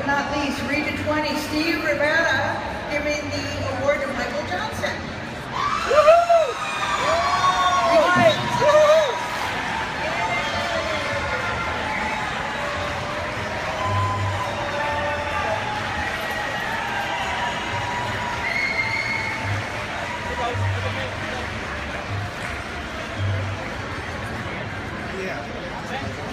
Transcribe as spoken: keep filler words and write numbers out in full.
but not least, Region twenty, Steve Rivera, giving the award to Michael Johnson. Woohoo! Woohoo! Yeah.